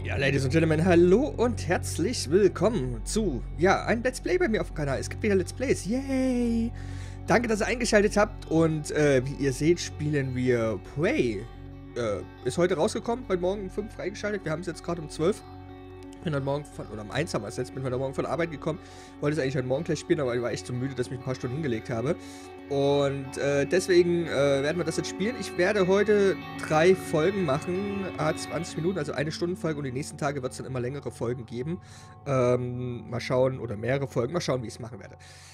Ja, Ladies und Gentlemen, hallo und herzlich willkommen zu, ein Let's Play bei mir auf dem Kanal. Es gibt wieder Let's Plays, yay! Danke, dass ihr eingeschaltet habt und wie ihr seht, spielen wir Prey. Ist heute rausgekommen, heute Morgen um 5 freigeschaltet, wir haben es jetzt gerade um 12. Bin heute Morgen um 1 haben wir es jetzt, bin heute Morgen von der Arbeit gekommen, wollte es eigentlich heute Morgen gleich spielen, aber ich war echt so müde, dass ich mich ein paar Stunden hingelegt habe. Und deswegen werden wir das jetzt spielen. Ich werde heute 3 Folgen machen, 20 Minuten, also eine Stundenfolge, und die nächsten Tage wird es dann immer längere Folgen geben. Mal schauen, oder mehrere Folgen, mal schauen, wie ich es machen werde.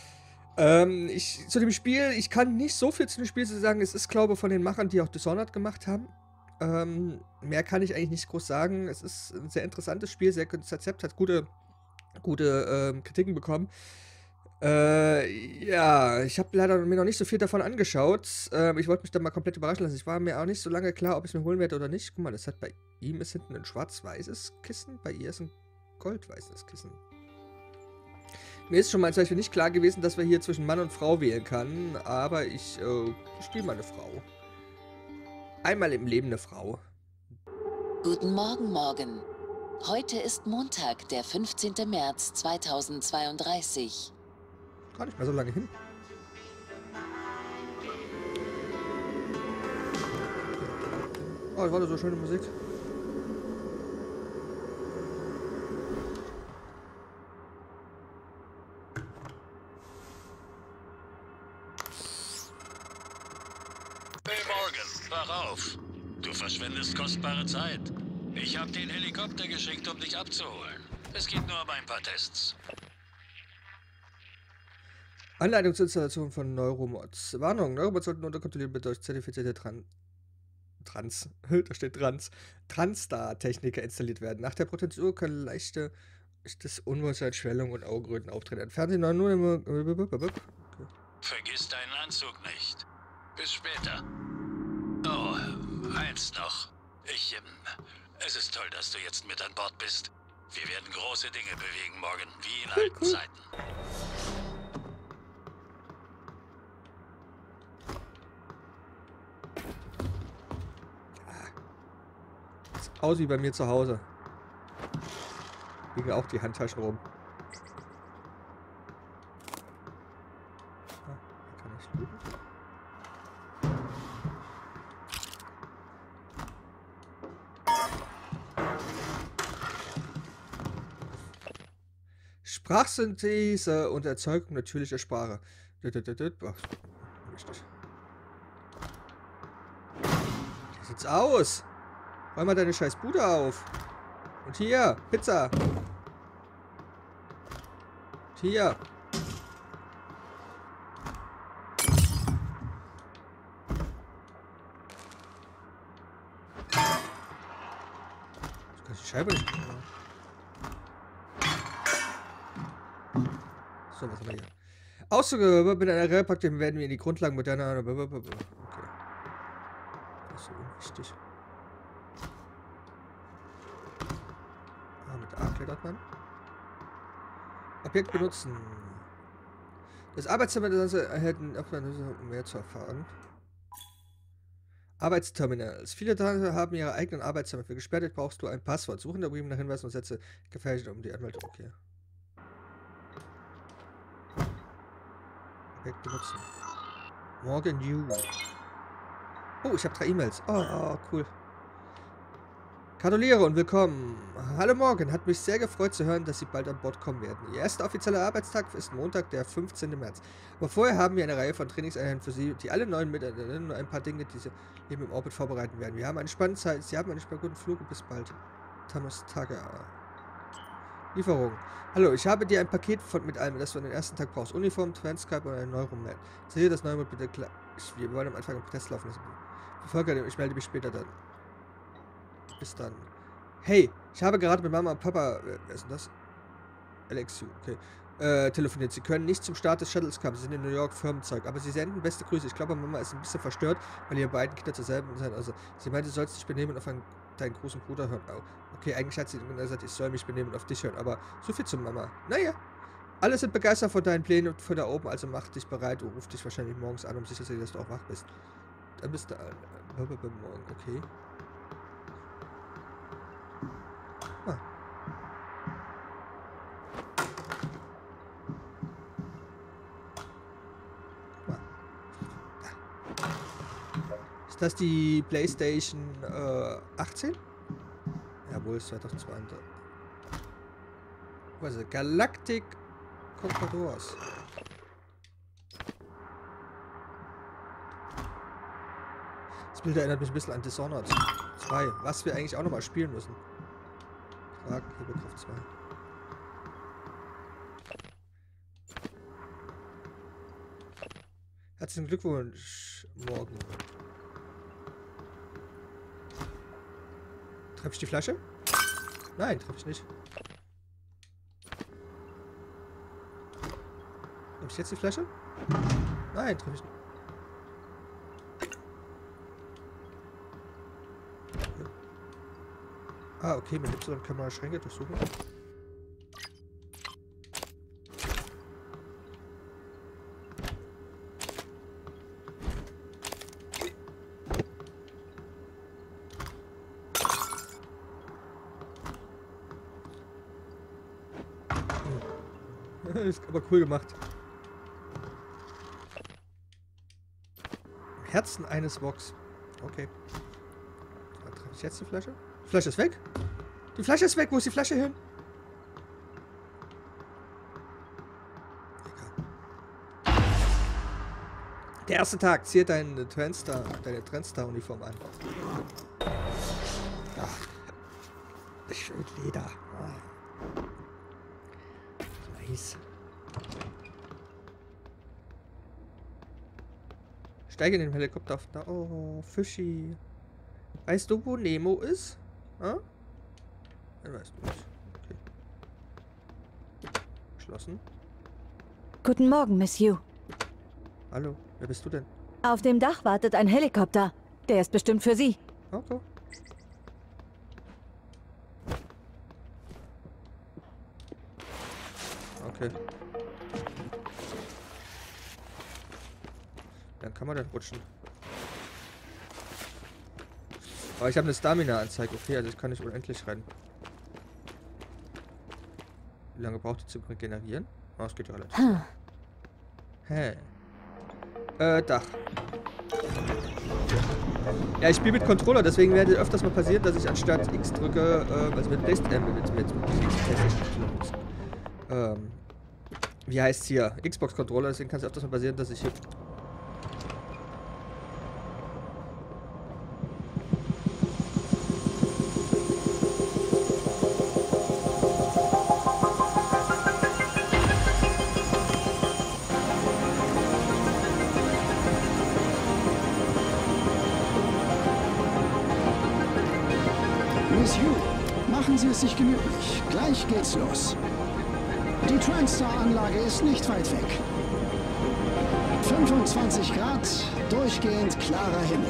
Zu dem Spiel, ich kann nicht so viel zu dem Spiel sagen. Es ist, glaube ich, von den Machern, die auch Dishonored gemacht haben. Mehr kann ich eigentlich nicht groß sagen. Es ist ein sehr interessantes Spiel, sehr gutes Konzept, hat gute Kritiken bekommen. Ja, ich habe leider mir noch nicht so viel davon angeschaut. Ich wollte mich da mal komplett überraschen lassen. Ich war mir auch nicht so lange klar, ob ich es mir holen werde oder nicht. Guck mal, das hat bei ihm ist hinten ein schwarz-weißes Kissen, bei ihr ist ein goldweißes Kissen. Mir ist schon mal zum Beispiel nicht klar gewesen, dass wir hier zwischen Mann und Frau wählen kann, aber ich spiele mal eine Frau. Einmal im Leben eine Frau. Guten Morgen, Morgan. Heute ist Montag, der 15. März 2032. Gar nicht mehr so lange hin. Oh, das war doch so schöne Musik. Hey Morgan, wach auf. Du verschwendest kostbare Zeit. Ich habe den Helikopter geschickt, um dich abzuholen. Es geht nur um ein paar Tests. Anleitung zur Installation von Neuromods. Warnung, Neuromods sollten unter Kontrolle durch zertifizierte da steht Transstar-Techniker installiert werden. Nach der Potenzial können leichtes Unwohlsein, Schwellung und Augenröten auftreten. Entfernen Sie nur immer. Vergiss deinen Anzug nicht. Bis später. Oh, eins noch. Es ist toll, dass du jetzt mit an Bord bist. Wir werden große Dinge bewegen, Morgan, wie in alten Zeiten. Sieht aus wie bei mir zu Hause. Liegen auch die Handtaschen rum. Hier kann ich looten. Sprachsynthese und Erzeugung natürlicher Sprache. Richtig. Wie sieht's aus? Räum mal deine scheiß Bude auf. Und hier, Pizza. Und hier. Du kannst die Scheibe nicht machen. So, was haben wir hier? Auszüge mit einer Repackung werden wir in die Grundlagen moderner. Okay. Das ist so unwichtig. Mit A klettert man. Objekt benutzen. Das Arbeitszimmer erhält um mehr zu erfahren. Arbeitsterminals. Viele Leute haben ihre eigenen Arbeitszimmer. Für gesperrt brauchst du ein Passwort. Suchen der Brief nach Hinweisen und Sätze gefährlich um die Anmeldung. Okay. Objekt benutzen. Morgan New. Oh, ich habe 3 E-Mails. Oh, cool. Gratuliere und willkommen. Hallo Morgan, hat mich sehr gefreut zu hören, dass Sie bald an Bord kommen werden. Ihr erster offizieller Arbeitstag ist Montag, der 15. März. Aber vorher haben wir eine Reihe von Trainingseinheiten für Sie, die alle neuen Mitarbeiter und ein paar Dinge, die Sie eben im Orbit vorbereiten werden. Wir haben eine spannende Zeit, Sie haben einen guten Flug und bis bald. Thomas Tager. Lieferung. Hallo, ich habe dir ein Paket mit allem, das du an den ersten Tag brauchst. Uniform, Transcribe und ein Neuromat. Sehe das Neuromod bitte klar. Wir wollen am Anfang einen Test laufen lassen. Verfolger, ich melde mich später dann. Bis dann. Hey, ich habe gerade mit Mama und Papa, wer ist denn das? Alexiu, okay. Telefoniert. Sie können nicht zum Start des Shuttles kommen. Sie sind in New York Firmenzeug. Aber Sie senden beste Grüße. Ich glaube, Mama ist ein bisschen verstört, weil ihre beiden Kinder zur selben sind. Also, sie meinte, du sollst dich benehmen und auf deinen großen Bruder hören. Oh, okay, eigentlich hat sie gesagt, ich soll mich benehmen und auf dich hören. Aber so viel zu Mama. Naja. Alle sind begeistert von deinen Plänen und von da oben. Also mach dich bereit und ruf dich wahrscheinlich morgens an, um sicher zu sein, dass du auch wach bist. Dann bist du morgen. Okay. Ah. Ist das die PlayStation 18? Jawohl, ist 2002. Was ist das? Galactic Conquerors. Das Bild erinnert mich ein bisschen an Dishonored 2, was wir eigentlich auch nochmal spielen müssen. Hebelkraft 2. Herzlichen Glückwunsch, Morgen. Treffe ich die Flasche? Nein, treffe ich nicht. Treffe ich jetzt die Flasche? Nein, treffe ich nicht. Ah, okay, mit Y kann man Schränke durchsuchen. Ist aber cool gemacht. Herzen eines Vox. Okay. Da treffe ich jetzt die Flasche? Die Flasche ist weg? Die Flasche ist weg. Wo ist die Flasche hin? Egal. Der erste Tag. Ziehe deine Trendstar-Uniform an. Ach. Schön Leder. Ah. Nice. Steige in den Helikopter auf. Oh, Fischi. Weißt du, wo Nemo ist? Hm? Ja, weißt du nicht. Okay. Geschlossen. Guten Morgen, Monsieur. Hallo, wer bist du denn? Auf dem Dach wartet ein Helikopter. Der ist bestimmt für Sie. Okay. Okay. Dann kann man dann rutschen. Aber ich habe eine Stamina-Anzeige. Okay, also ich kann nicht unendlich rennen. Wie lange braucht die zum Regenerieren? Oh, es geht ja relativ. Hä? Dach. Ja, ich spiele mit Controller, deswegen werde öfters mal passieren, dass ich anstatt X drücke, also mit PlayStation, wie heißt hier? Xbox-Controller, deswegen kann es öfters mal passieren, dass ich hier... Monsieur, machen Sie es sich gemütlich. Gleich geht's los. Die Trendstar-Anlage ist nicht weit weg. 25 Grad, durchgehend klarer Himmel.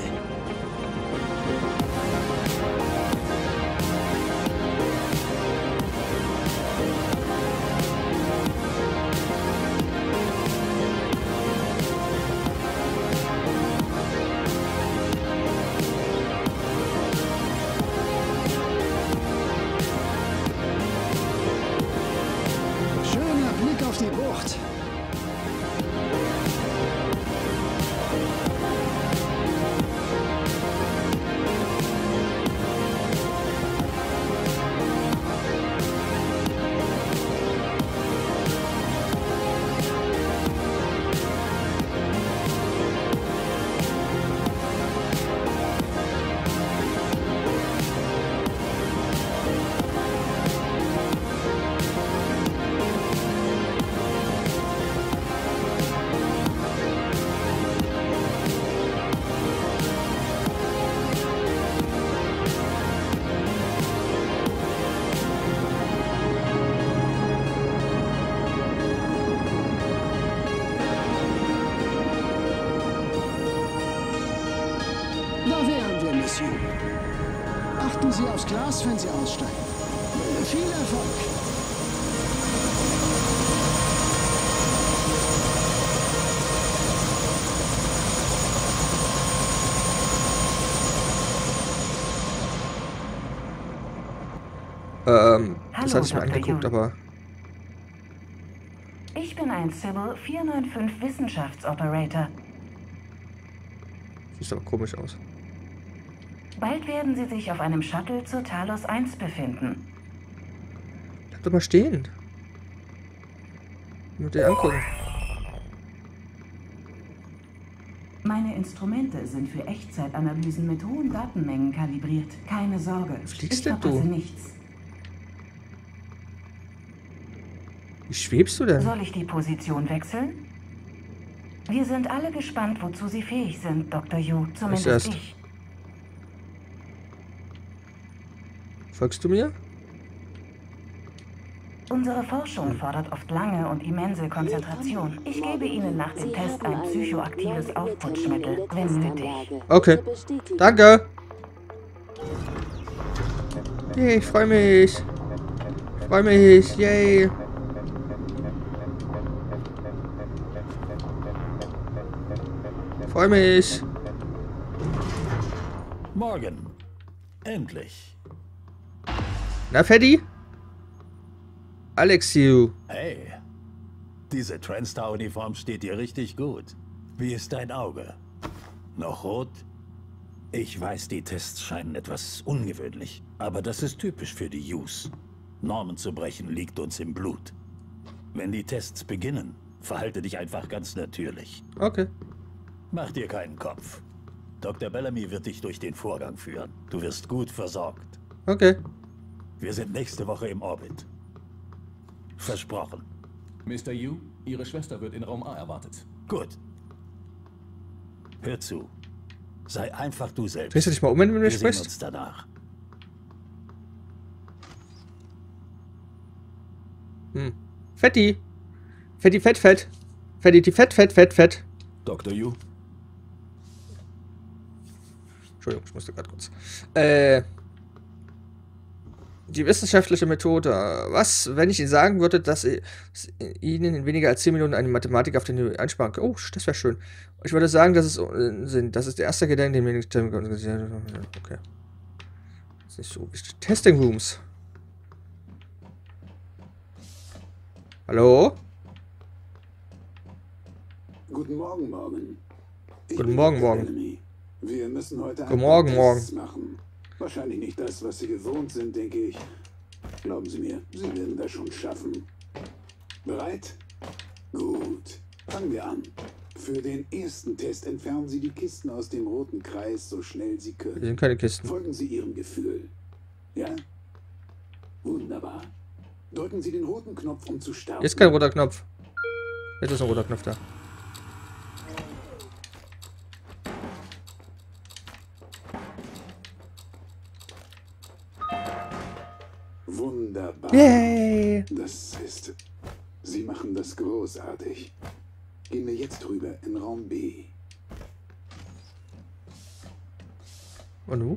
Die Bucht. Achten Sie aufs Glas, wenn Sie aussteigen. Viel Erfolg! Das hatte ich mir angeguckt, aber... Ich bin ein Sybil 495 Wissenschaftsoperator. Sieht aber komisch aus. Bald werden Sie sich auf einem Shuttle zur Talos 1 befinden. Bleib doch mal stehen. Mit dir angucken. Meine Instrumente sind für Echtzeitanalysen mit hohen Datenmengen kalibriert. Keine Sorge. Fliegst Ich denn du? verpasse nichts. Wie schwebst du denn? Soll ich die Position wechseln? Wir sind alle gespannt, wozu Sie fähig sind, Dr. Yu. Zumindest erst. ich. Folgst du mir? Unsere Forschung fordert oft lange und immense Konzentration. Ich gebe Ihnen nach dem Test ein psychoaktives Aufputschmittel, wenn nötig. Okay. Danke. Yay, ich freue mich. Ich freue mich. Yay. Freue mich. Morgen. Endlich. Na, Freddy? Alexiu. Hey. Diese Transstar-Uniform steht dir richtig gut. Wie ist dein Auge? Noch rot? Ich weiß, die Tests scheinen etwas ungewöhnlich, aber das ist typisch für die Yus. Normen zu brechen liegt uns im Blut. Wenn die Tests beginnen, verhalte dich einfach ganz natürlich. Okay. Mach dir keinen Kopf. Dr. Bellamy wird dich durch den Vorgang führen. Du wirst gut versorgt. Okay. Wir sind nächste Woche im Orbit. Versprochen. Mr. Yu, Ihre Schwester wird in Raum A erwartet. Gut. Hör zu. Sei einfach du selbst. Drehst du dich mal um, wenn du mit mir Wir sehen sprichst? uns danach. Fetti. Fetti, fett, fett. Fetti, die fett, fett, fett, fett. Dr. Yu? Entschuldigung, ich musste gerade kurz. Die wissenschaftliche Methode. Was, wenn ich Ihnen sagen würde, dass Ihnen in weniger als 10 Minuten eine Mathematik auf den einsparen kann? Oh, das wäre schön. Ich würde sagen, das ist Unsinn. Das ist der erste Gedanke, den wir nicht okay. Das ist nicht so wichtig. Testing Rooms. Hallo? Guten Morgen, Morgen. Guten Morgen, Morgen. Bellamy. Wir müssen heute Guten Morgen, Tests machen. Wahrscheinlich nicht das, was Sie gewohnt sind, denke ich. Glauben Sie mir, Sie werden das schon schaffen. Bereit? Gut. Fangen wir an. Für den ersten Test entfernen Sie die Kisten aus dem roten Kreis, so schnell Sie können. Hier sind keine Kisten. Folgen Sie Ihrem Gefühl. Ja? Wunderbar. Drücken Sie den roten Knopf, um zu starten. Hier ist kein roter Knopf. Jetzt ist ein roter Knopf da. Wunderbar. Yay! Das ist... Sie machen das großartig. Gehen wir jetzt rüber in Raum B. Und du?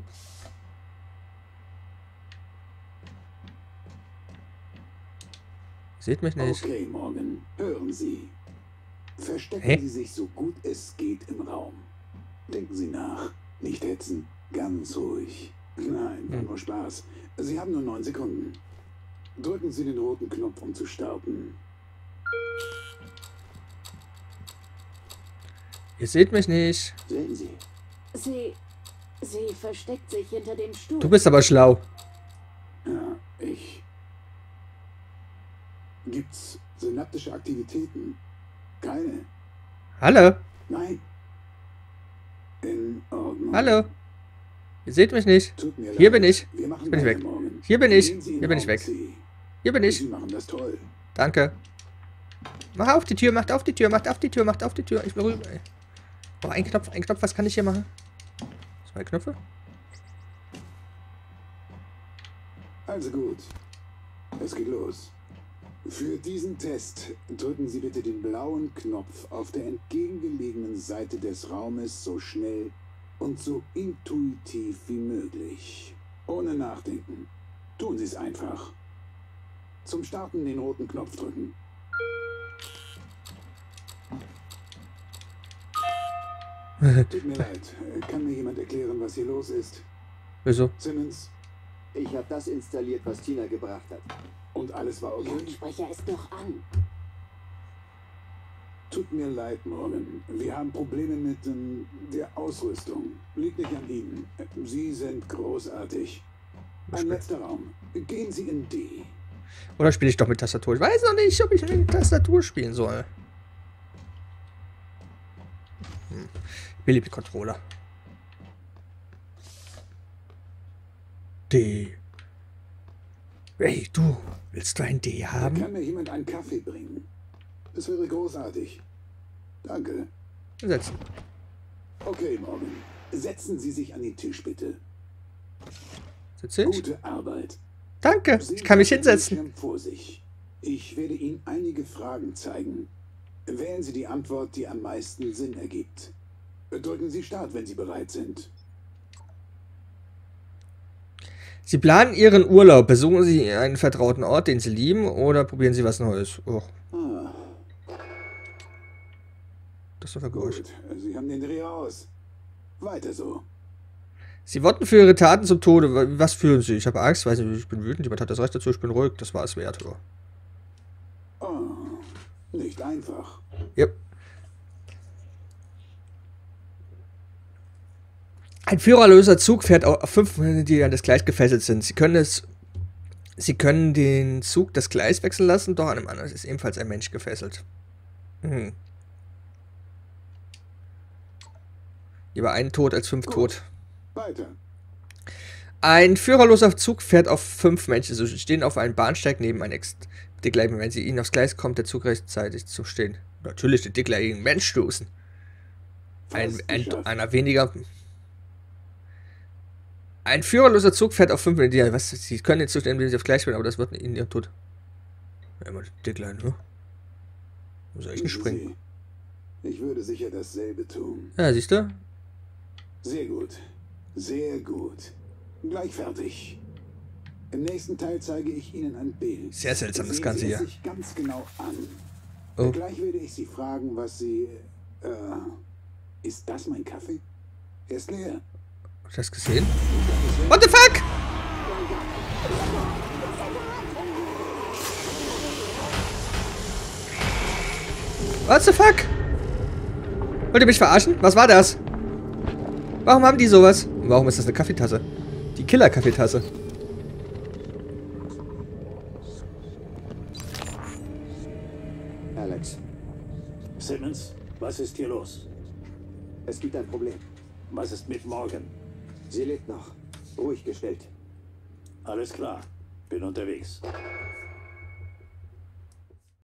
Seht mich nicht. Okay, Morgan. Hören Sie. Verstecken Hä? Sie sich so gut es geht im Raum. Denken Sie nach. Nicht hetzen. Ganz ruhig. Nein, war nur Spaß. Sie haben nur 9 Sekunden. Drücken Sie den roten Knopf, um zu starten. Ihr seht mich nicht. Sehen Sie. Sie versteckt sich hinter dem Stuhl. Du bist aber schlau. Ja, ich. Gibt's synaptische Aktivitäten? Keine. Hallo? Nein. In Ordnung. Hallo? Ihr seht mich nicht. Tut mir Hier leid. bin ich. Wir machen Jetzt bin ich weiter weg. morgen. Hier bin ich. Gehen Sie in Hier bin ich Raum weg. C. Hier bin ich. Sie machen das toll. Danke. Mach auf die Tür, macht auf die Tür, macht auf die Tür, macht auf die Tür. Ich will rüber. Oh, ein Knopf, was kann ich hier machen? 2 Knöpfe? Also gut. Es geht los. Für diesen Test drücken Sie bitte den blauen Knopf auf der entgegengelegenen Seite des Raumes so schnell und so intuitiv wie möglich. Ohne Nachdenken. Tun Sie es einfach. Zum Starten den roten Knopf drücken. Tut mir leid. Kann mir jemand erklären, was hier los ist? Wieso? Simmons? Ich habe das installiert, was Tina gebracht hat. Und alles war okay? Lautsprecher ist noch an. Tut mir leid, Morgan. Wir haben Probleme mit der Ausrüstung. Liegt nicht an Ihnen. Sie sind großartig. Ein letzter Raum. Gehen Sie in D. Oder spiele ich doch mit Tastatur? Ich weiß noch nicht, ob ich mit Tastatur spielen soll. Ich liebe Controller. D. Hey, du, willst du ein D haben? Kann mir jemand einen Kaffee bringen? Das wäre großartig. Danke. Setzen. Okay, Morgan. Setzen Sie sich an den Tisch, bitte. Sitze ich? Gute Arbeit. Danke, ich kann mich hinsetzen. Vor sich. Ich werde Ihnen einige Fragen zeigen. Wählen Sie die Antwort, die am meisten Sinn ergibt. Drücken Sie Start, wenn Sie bereit sind. Sie planen Ihren Urlaub. Besuchen Sie einen vertrauten Ort, den Sie lieben, oder probieren Sie was Neues? Oh. Das ist doch Geräusch. Gut, Sie haben den Dreh aus. Weiter so. Sie wurden für Ihre Taten zum Tode. Was fühlen Sie? Ich habe Angst, weiß nicht, ich bin wütend, jemand hat das Recht dazu, ich bin ruhig. Das war es wert. Oder? Oh, nicht einfach. Yep. Ein führerloser Zug fährt auf 5 Menschen, die an das Gleis gefesselt sind. Sie können den Zug das Gleis wechseln lassen, doch an einem anderen ist ebenfalls ein Mensch gefesselt. Lieber einen Tod als 5 tot. Weiter. Ein führerloser Zug fährt auf 5 Menschen. Sie stehen auf einem Bahnsteig neben einem Dickler. Wenn sie ihnen aufs Gleis kommt, der Zug rechtzeitig zu stehen. Natürlich den Dickler gegen einen Mensch stoßen. Einer weniger. Ein führerloser Zug fährt auf 5 Menschen. Was? Sie können jetzt zuständig, wenn sie aufs Gleis spielen, aber das wird ihnen ihr Tod. Ja, immer Dickler, ne? Muss ich nicht springen. Ich würde sicher dasselbe tun. Ja, siehst du? Sehr gut. Sehr gut. Gleich fertig. Im nächsten Teil zeige ich Ihnen ein Bild. Sehr seltsam, das Sehen Ganze Sie es hier. sich ganz genau an. Oh. Gleich werde ich Sie fragen, was Sie... ist das mein Kaffee? Er ist leer. Hast du das gesehen? What the fuck? What the fuck? Wollt ihr mich verarschen? Was war das? Warum haben die sowas? Und warum ist das eine Kaffeetasse? Die Killer-Kaffeetasse. Alex, Simmons, was ist hier los? es gibt ein Problem. Was ist mit Morgan? Sie lebt noch. Ruhig gestellt. Alles klar. Bin unterwegs.